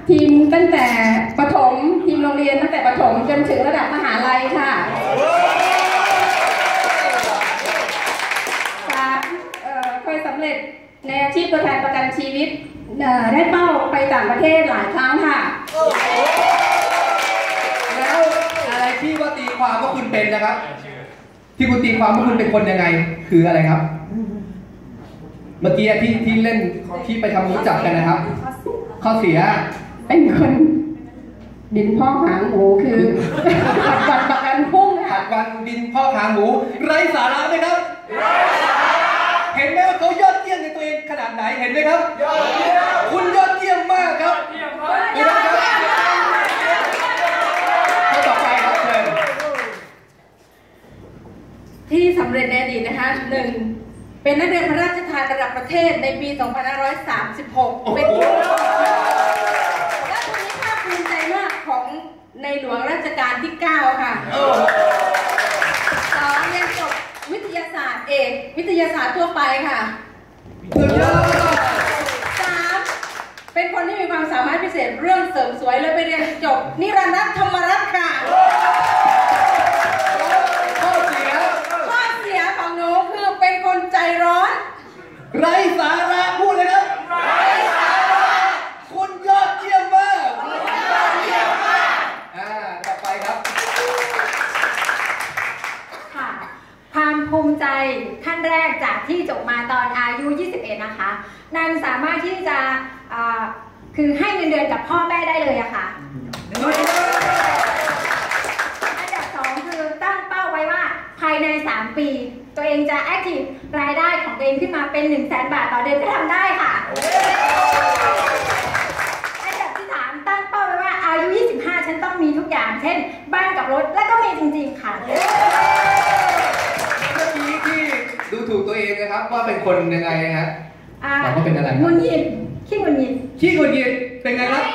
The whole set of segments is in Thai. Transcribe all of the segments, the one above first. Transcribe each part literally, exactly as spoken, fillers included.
ทีมตั้งแต่ประถมทีมโรงเรียนตั้งแต่ประถมจนถึงระดับมหาลัยค่ะเคยสำเร็จในอาชีพตัวแทนประกันชีวิตได้เป้าไปต่างประเทศหลายครั้งค่ะแล้วอะไรที่ว่าตีความว่าคุณเป็นนะครับที่คุณตีความว่าคุณเป็นคนยังไงคืออะไรครับเมื่อกี้ที่ที่เล่นที่ไปทำรู้จักกันนะครับข้อเสียเป็นคนดินพ่อหางหมูคือขัดวันประกันพุ่งขัดวันดินพ่อหางหมูไร้สาระไหมครับเห็นไหมว่าเขายอดเยี่ยมในตัวเองขนาดไหนเห็นไหมครับยอดเยี่ยมคุณยอดเยี่ยมมากครับยอดเยี่ยมมากข้อต่อไปครับเชิญที่สำเร็จในอดีตนะคะหนึ่งเป็นนักเรียนพระราชทานระดับประเทศในปี สองพันห้าร้อยสามสิบหก เป็นและคนนี้ภาคภูมิใจมากของในหลวงรัชกาลที่เก้าค่ะสองเรียนจบวิทยาศาสตร์เอกวิทยาศาสตร์ทั่วไปค่ะสามเป็นคนที่มีความสามารถพิเศษเรื่องเสริมสวยเลยไปเรียนจบนิรันดร์ธรรมรัตน์ค่ะข้อเสียข้อเสียของหนูคือเป็นคนใจร้อนไร้สาระพูดเลยครับไร้สาระคุณยอดเยี่ยมมากคุณยอดเยี่ยมมากอ่าต่อไปครับค่ะความภูมิใจขั้นแรกจากที่จบมาตอนอายุยี่สิบเอ็ดนะคะนันสามารถที่จะคือให้เงินเดือนกับพ่อแม่ได้เลยอะค่ะอันดับสองคือตั้งเป้าไว้ว่าภายในสามปีตัวเองจะแอคทีฟรายได้ของตัวเองขึ้นมาเป็นหนึ่งแสนบาทต่อเดือนก็ทำได้ค่ะอันดับที่สามตั้งเป้าไว้ว่าอายุยี่สิบห้าฉันต้องมีทุกอย่างเช่นบ้านกับรถและก็มีจริงๆค่ะเมื่อกี้ที่ดูถูกตัวเองนะครับว่าเป็นคนยังไงฮะบอกว่าเป็นอะไรงุนงิดขี้งุนงิดขี้งุนงิดเป็นไงครับ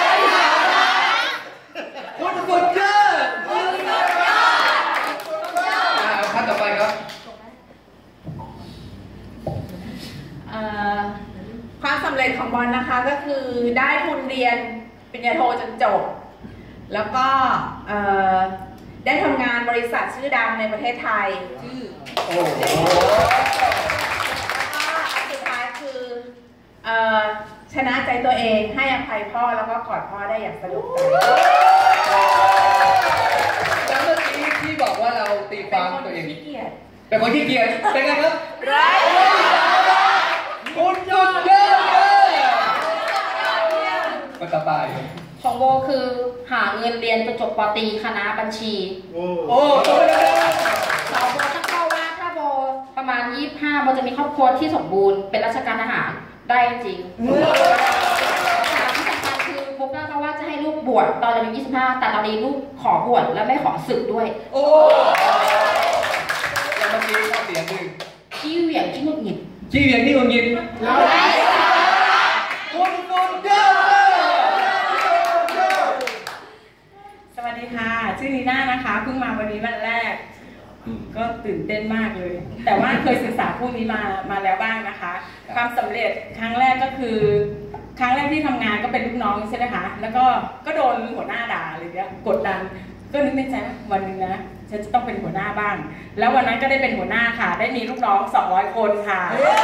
คนสุดยอดคนสุดยอดขั้นต่อไปครับความสำเร็จของบอลนะคะก็คือได้ทุนเรียนปริญญาโทจนจบแล้วก็ได้ทำงานบริษัทชื่อดังในประเทศไทยชื่อโอ้โหสุดท้ายคือชนะใจตัวเองให้อภัยพ่อแล้วก็กอดพ่อได้อย่างสนุกใจแล้วเมื่อกี้ที่บอกว่าเราตีความตัวเองขี้เกียจเป็นคนขี้เกียจเป็นไงครับไร้คุณสุดยอดเลยคนต่อไปของโบคือหาเงินเรียนจนจบป.ตรีคณะบัญชีโอ้โหสาวโบตั้งเป้าว่าถ้าโบประมาณยี่สิบห้าโบจะมีครอบครัวที่สมบูรณ์เป็นราชการทหารได้จริงแต่ที่สำคัญคือโบตั้งเป้าว่าจะให้ลูกบวชตอนอายุยี่สิบห้าแต่ตอนนี้ลูกขอบวชและไม่ขอสึกด้วยโอ้แล้วเมื่อกี้ข้อเสียหนึ่งขี้เหวี่ยงขี้หงุดหงิดขี้เหวี่ยงขี้หงุดหงิดคุณสุดยอดสวัสดีค่ะชื่อนีน่านะคะเพิ่งมาวันนี้วันแรกก็ตื่นเต้นมากเลยแต่ว่าเคยศึกษาพวกนี้มามาแล้วบ้างนะคะความสำเร็จครั้งแรกก็คือครั้งแรกที่ทำงานก็เป็นลูกน้องใช่ไหมคะแล้วก็ก็โดนหัวหน้าด่าอะไรเงี้ยกดดันก็นึกในใจว่าวันนึงนะฉันจะต้องเป็นหัวหน้าบ้างแล้ววันนั้นก็ได้เป็นหัวหน้าค่ะได้มีลูกน้องสองร้อยคนค่ะ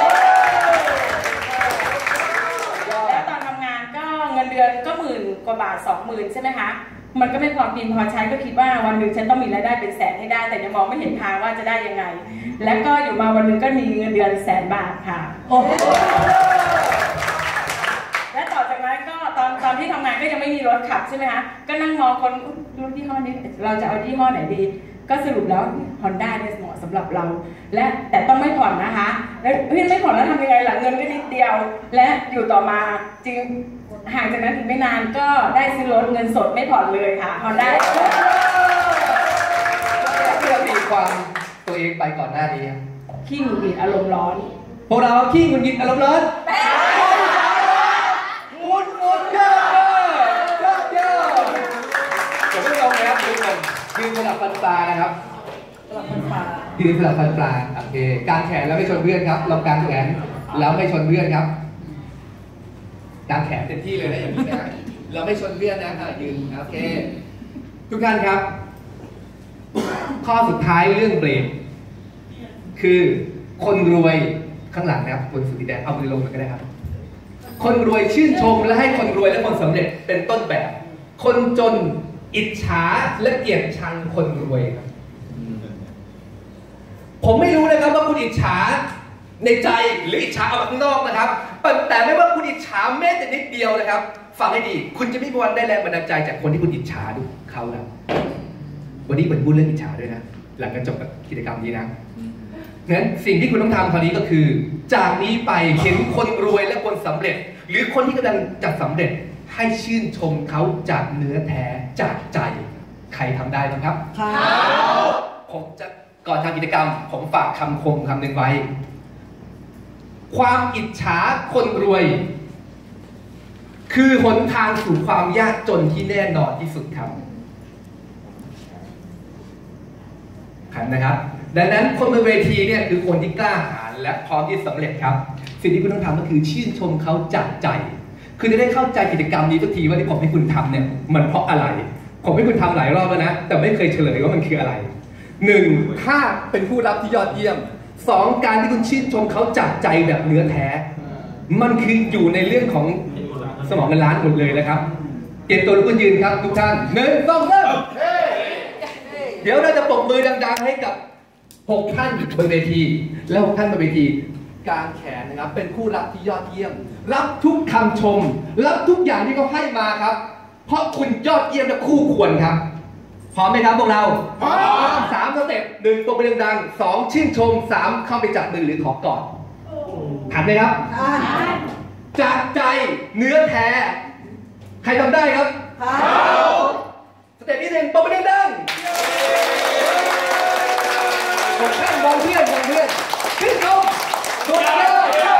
แล้วตอนทำงานก็เงินเดือนก็หมื่นกว่าบาทสองหมื่นใช่ไหมคะมันก็ไม่พอกินพอใช้ก็คิดว่าวันหนึ่งฉันต้องมีรายได้เป็นแสนให้ได้แต่ยังมองไม่เห็นทางว่าจะได้ยังไงแล้วก็อยู่มาวันหนึ่งก็มีเงินเดือนแสนบาทค่ะและต่อจากนั้นก็ตอนตอนที่ทำงานก็ยังไม่มีรถขับใช่ไหมคะก็นั่งมองคนรถยี่ห้อนี้เราจะเอายี่ห้อไหนดีก็สรุปแล้ว Honda เนี่ยเหมาะสำหรับเราและแต่ต้องไม่ผ่อนนะคะแล้วเฮ้ยไม่ผ่อนแล้วทำยังไงล่ะเงินก็นิดเดียวและอยู่ต่อมาจริงห่างจากนั้นอีกไม่นานก็ได้ซื้อรถเงินสดไม่ผ่อนเลยค่ะพอได้เพื่อตีความตัวเองไปก่อนหน้านี้ขี้หงุดหงิดอารมณ์ร้อนพวกเราขี้หงุดหงิดอารมณ์ร้อนคุณสุดยอดยอดยอดผมไม่ลงนะครับทุกคนยืนสลับฟันปลานะครับสลับฟันปลายืนสลับฟันปลาโอเคการแขนแล้วไม่ชนเพื่อนครับลองการแขนแล้วไม่ชนเพื่อนครับการแขนเต็มที่เลยนะอย่างนี้นะเราไม่ชนเลื่อนนะค่ะยืนโอเคทุกท่านครับ ข้อสุดท้ายเรื่องเบรกคือคนรวยข้างหลังนะครับบนสุดที่แดงเอามือลงก็ได้ครับคนรวยชื่นชมและให้คนรวยและคนสำเร็จเป็นต้นแบบ คนจนอิจฉาและเกลียดชังคนรวยครับผมไม่รู้นะครับว่าคุณอิจฉาในใจหรืออิจฉาเอาข้างนอกนะครับแต่ไม่ว่าคุณอิจฉาแม้แต่นิดเดียวนะครับฟังให้ดีคุณจะไม่มีวันได้แรงบันดาลใจจากคนที่คุณอิจฉาดูเขานะวันนี้เหมือนพูดเรื่องอิจฉาด้วยนะหลังจากจบกิจกรรมนี้นะงั้นสิ่งที่คุณต้องทำคราวนี้ก็คือจากนี้ไปเห็นคนรวยและคนสำเร็จหรือคนที่กำลังจะสำเร็จให้ชื่นชมเขาจากเนื้อแท้จากใจใครทำได้บ้างครับผมจะก่อนทำกิจกรรมผมฝากคำคมคำหนึ่งไว้ความอิจฉาคนรวยคือหนทางสู่ความยากจนที่แน่นอนที่สุดครับขันนะครับดังนั้นคนบนเวทีเนี่ยคือคนที่กล้าหาญและพร้อมที่สำเร็จครับสิ่งที่คุณต้องทำก็คือชื่นชมเขาจากใจคือจะได้เข้าใจกิจกรรมนี้ทุกทีว่าที่ผมให้คุณทำเนี่ยมันเพราะอะไรผมให้คุณทำหลายรอบแล้วนะแต่ไม่เคยเฉลยว่ามันคืออะไรหนึ่งถ้าเป็นผู้รับที่ยอดเยี่ยมสองการที่คุณชื่นชมเขาจากใจแบบเนื้อแท้มันคืออยู่ในเรื่องของสมองเงินล้านหมดเลยนะครับเตรียมตัวลุกขึ้นยืนครับทุกท่านหนึ่งสองสามเดี๋ยวเราจะปรบมือดังๆให้กับหกท่านบนเวทีแล้วหกท่านบนเวทีกางแขนนะครับเป็นผู้รับที่ยอดเยี่ยมรับทุกคำชมรับทุกอย่างที่เขาให้มาครับเพราะคุณยอดเยี่ยมและคู่ควรครับพร้อมไหมครับพวกเราพร้อมสามสเต็ปหนึ่งปรบมือดังๆสองชื่นชมสามเข้าไปจับมือหรือขอกอดหันเลยครับจากใจเนื้อแท้ใครทำได้ครับสเต็ปที่หนึ่งปรบมือดังๆหกท่านมองเพื่อนมองเพื่อนชื่นชมสุดยอด